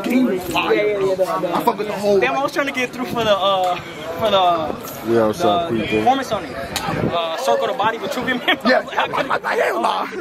He fire. I fuck with the whole. Damn, I was trying to get through for the We outside creeping. performance on it. Circle the body with True Man. Yeah, I ain't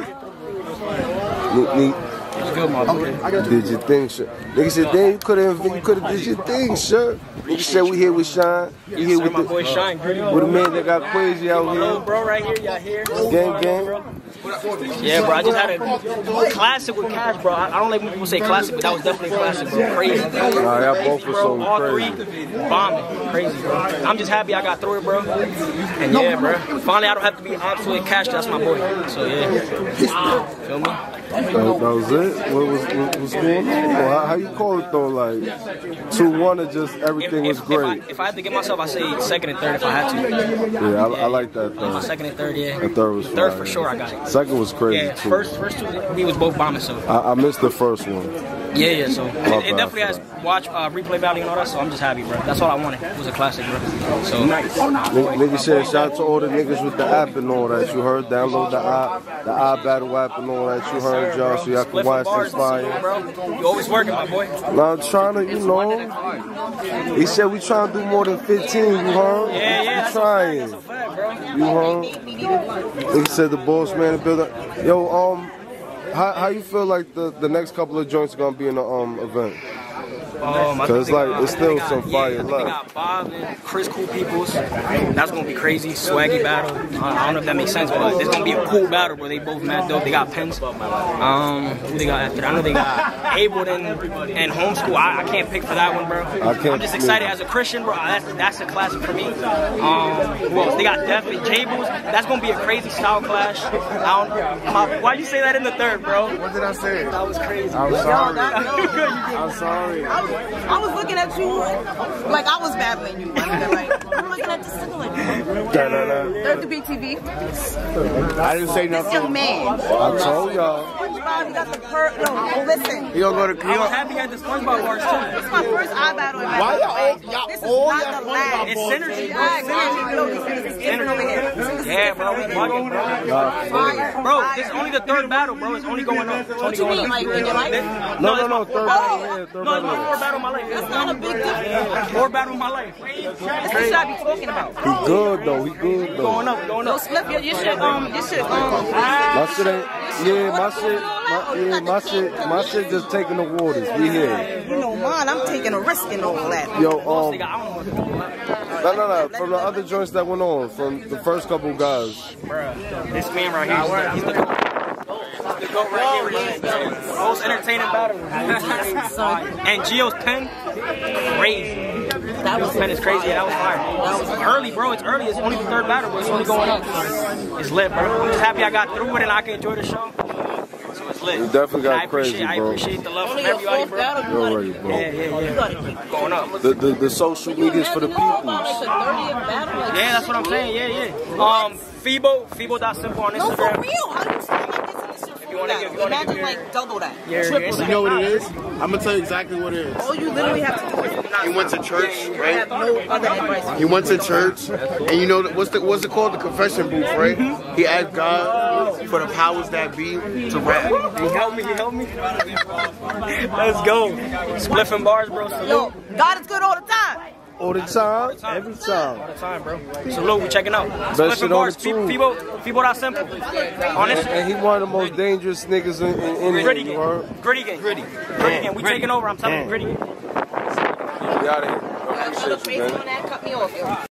lying. Good, my boy. Okay, did your thing, sir. Nigga said, damn, you could have did your thing, sir. Nigga said, we here with Shine. We here with my boy Shine, Gritty. with a man that got crazy out here. Little bro right here, y'all here. Gang. Yeah, bro, I just had a classic with Cash, bro. I don't like when people say classic, but that was definitely a classic, bro. Crazy. Nah, y'all both were so all crazy. three bombing. Crazy, bro. I'm just happy I got through it, bro. And yeah, bro. Finally, I don't have to be absolute Cash. That's my boy. So yeah. Feel me? That was it? What was going on? How you call it though? Like 2-1 or just everything was great? If I had to give myself, I'd say second and third if I had to. Yeah, I like that third. Second and third, yeah. The third was Third fire. for sure, I got it. Second was crazy Yeah, too. first two, we was both bombing, so. I missed the first one. Yeah, so it definitely has watch replay value and all that, so I'm just happy, bro. That's all I wanted. It was a classic, bro. So nice. Nigga said, shout out to all the niggas with the app and all that. You heard? Download the iBattle app and all that. You heard, y'all, so y'all can watch this fire. Bro, you always working, my boy. Now I'm trying to, you know. He said we trying to do more than 15. You heard? Yeah. We trying. You heard? Nigga said the boss man in the building. Yo, how you feel like the next couple of joints are gonna be in the event? Cause like it's still some fire left. They got Bob and Chris Cool Peoples. That's gonna be crazy. Swaggy battle. I don't know if that makes sense, but it's gonna be a cool battle, bro. They both mad dope. They got pens. Who they got after that? I know they got Ableton and Homeschool. I can't pick for that one, bro. I'm just excited as a Christian, bro. That's a classic for me. Who else? They got Def and Jables. That's gonna be a crazy style clash. Why you say that in the third, bro? What did I say? That was crazy. I'm sorry. I'm sorry. I was looking at you like I was battling you. I'm looking at this nigga like, third to BTV. I didn't say This nothing. young man. I told y'all. SpongeBob, you got the yo, listen. He gonna go to. I was happy at the SpongeBob bars too. This is my first iBattle in my Why life. y'all This is all not y'all the last. It's synergy, bro. Yeah, exactly. No, this is different over here. This is Yeah, bro, we bugging, bro. fire. Bro, this is only the third battle, bro. It's only going up. It's only What you going mean, up. like in your life? No, third battle here, third No, it's my battle. fourth battle of my life. That's not a big difference. Fourth battle of my life. That's what I be talking about. He good though, he good though. Going up, going Yo, up. Slip, your shit, My shit ain't, my shit just taking the waters. We here. you know mine, I'm taking a risk in all that. Yo, Nigga, I don't know what to do. no. From the other joints that went on, from the first couple guys. Bruh, this man right here, he's the GOAT. The GOAT right here, man. Most entertaining battle. And Gio's pen, crazy. That was Pen is crazy. Yeah, that was fire. That was early, bro. It's early. It's only the third battle, but it's only going up. It's lit, bro. I'm just happy I got through it and I can enjoy the show. So it's lit. You definitely got crazy, I bro. appreciate the love from everybody, bro. You're ready, bro. Yeah. Going up. The social medias for the peoples. Yeah, that's what I'm saying. Yeah. Fibo.simple on No, for Instagram. real. How do you sound like this in the shit? you wanna give Imagine your- like double that. Yeah, You know what it is? I'm gonna tell you exactly what it is. All you literally have to do is He went to church, I right? have no other advice. He went to church, and you know what's it called? The confession booth, right? He asked God for the powers that be to rap. He helped me. Let's go. Spliffing bars, bro. Salute. Yo, God is good all the time. All the time, every time. All the time, bro. Salute, we checking out. Best Spliffing shit on bars, the tube. Fibo.simple. On Instagram. And he one of the most dangerous niggas in Gritty here, you game. heard? Gritty game. We taking over. I'm telling you, gritty game. We out of here. I appreciate you, man. Cut me off, yo.